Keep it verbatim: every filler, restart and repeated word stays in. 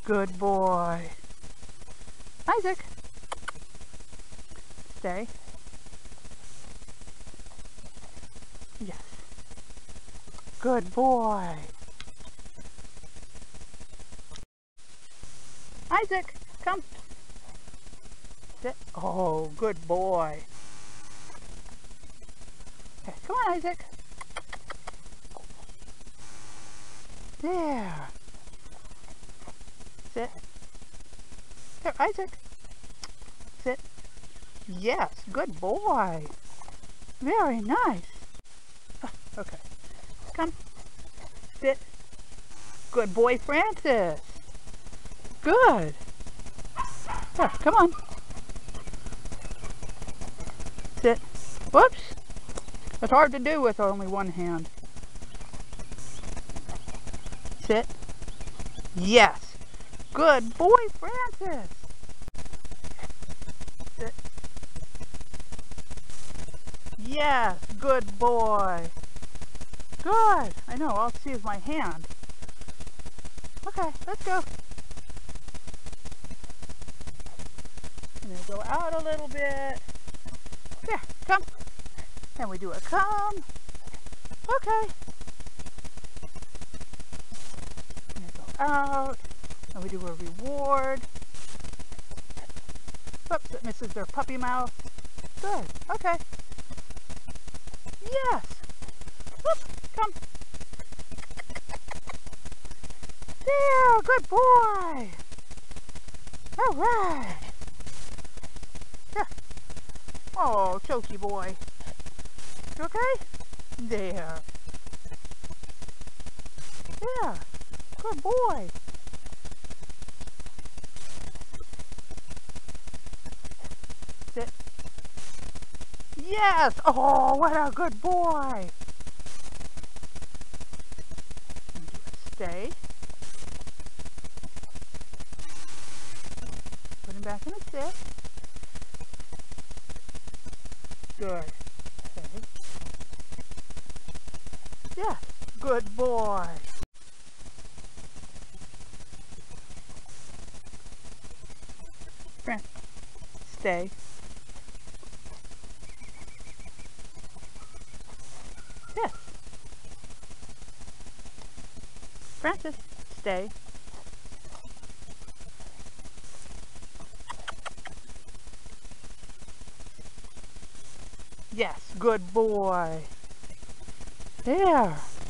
Good boy. Isaac. Stay. Yes. Good boy. Isaac, come. Sit. Oh, good boy. Okay, come on, Isaac. There. Sit. There, Isaac. Sit. Yes, good boy. Very nice. Okay. Come. Sit. Good boy, Francis. Good. There, come on. Sit. Whoops. It's hard to do with only one hand. Sit. Yes. Good boy, Francis. Sit. Yes. Good boy. Good. I know. All I see is my hand. Okay, let's go. And then go out a little bit. There, come. And we do a come. Okay. And then go out. And we do a reward. Oops, it misses their puppy mouth. Good. Okay. Yes. Whoop, come. There, good boy. All right. There. Oh, choky boy. You okay? There. There. Good boy. Sit. Yes. Oh, what a good boy. Stay. Put him back in the sit. Good. Okay. Yes. Good boy. Friend. Stay. Yes. Francis, stay. Yes, good boy. There.